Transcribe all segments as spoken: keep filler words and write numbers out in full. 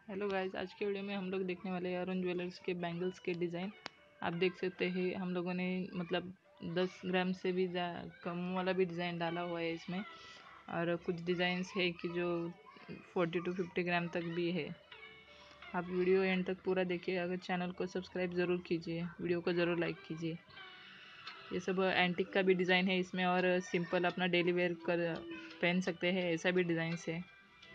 Hello guys, आज के video में हम लोग देखने वाले हैं अरुण ज्वेलर्स के बैंगल्स के डिज़ाइन। आप देख सकते हैं हम लोगों ने मतलब दस ग्राम से भी कम वाला भी डिज़ाइन डाला हुआ है इसमें, और कुछ डिज़ाइंस है कि जो चालीस टू पचास ग्राम तक भी है। आप वीडियो एंड तक पूरा देखिए। अगर चैनल को सब्सक्राइब ज़रूर कीजिए, वीडियो को ज़रूर लाइक कीजिए। ये सब एंटिक का भी डिज़ाइन है इसमें, और सिंपल अपना डेली वेयर कर पहन सकते हैं ऐसा भी डिज़ाइंस है।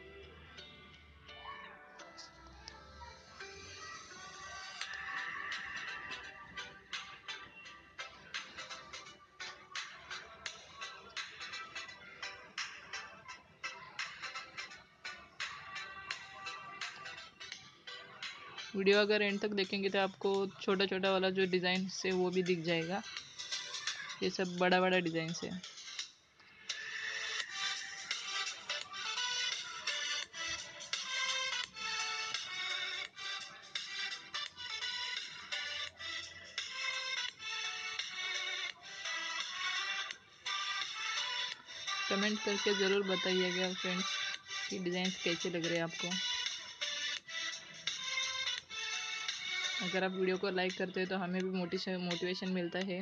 वीडियो अगर एंड तक देखेंगे तो आपको छोटा छोटा वाला जो डिज़ाइन है वो भी दिख जाएगा। ये सब बड़ा बड़ा डिज़ाइन है। कमेंट करके ज़रूर बताइएगा फ्रेंड्स कि डिज़ाइंस कैसे लग रहे हैं आपको। अगर आप वीडियो को लाइक करते हैं तो हमें भी मोटिवेशन मोटिवेशन मिलता है।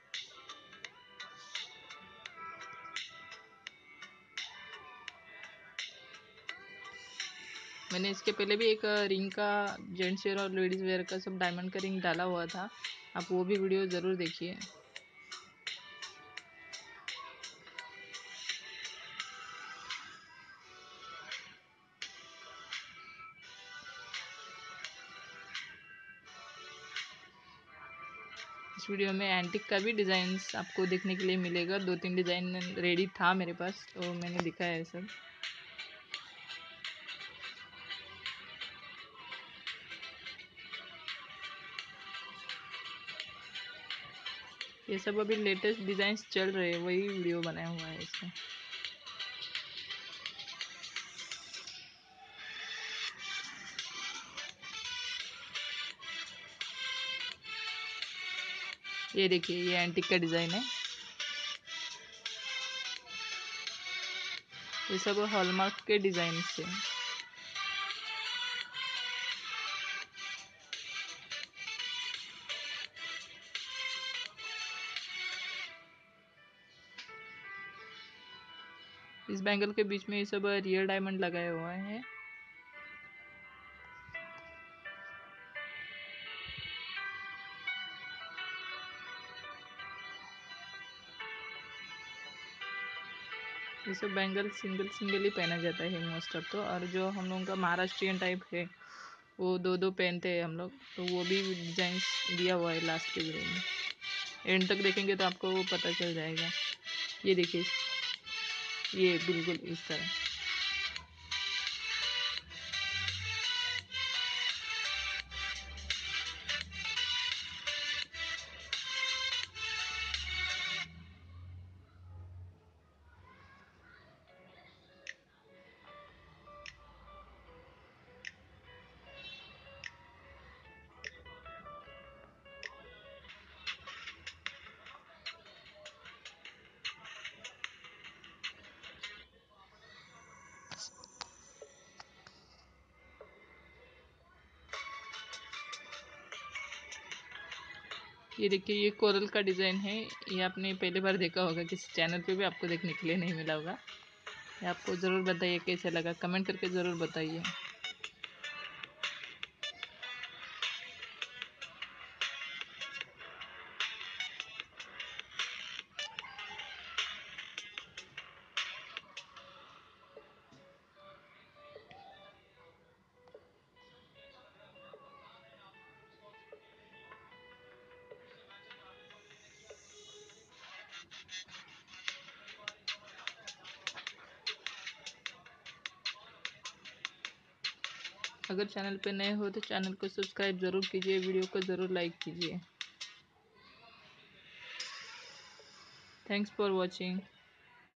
मैंने इसके पहले भी एक रिंग का जेंट्स वेयर और लेडीज़ वेयर का सब डायमंड का रिंग डाला हुआ था, आप वो भी वीडियो ज़रूर देखिए। इस वीडियो में एंटिक का भी डिज़ाइंस आपको देखने के लिए मिलेगा। दो तीन डिज़ाइन रेडी था मेरे पास तो मैंने दिखाया है सब। ये सब अभी लेटेस्ट डिज़ाइंस चल रहे हैं, वही वीडियो बनाया हुआ है इसमें। ये देखिए, ये एंटिक का डिज़ाइन है। ये सब हॉलमार्क के डिज़ाइन से। इस बैंगल के बीच में ये सब रियल डायमंड लगाए हुए हैं। ये सब बैंगल सिंगल सिंगल ही पहना जाता है मोस्ट ऑफ तो, और जो हम लोगों का महाराष्ट्रियन टाइप है वो दो दो पहनते हैं हम लोग, तो वो भी डिजाइंस दिया हुआ है लास्ट के वीडियो में। एंड तक देखेंगे तो आपको वो पता चल जाएगा। ये देखिए, ये बिल्कुल इस तरह। ये देखिए, ये कोरल का डिज़ाइन है। ये आपने पहली बार देखा होगा किसी चैनल पे भी, आपको देखने के लिए नहीं मिला होगा। ये आपको ज़रूर बताइए कैसे लगा, कमेंट करके ज़रूर बताइए। अगर चैनल पे नए हो तो चैनल को सब्सक्राइब ज़रूर कीजिए, वीडियो को ज़रूर लाइक कीजिए। Thanks for watching.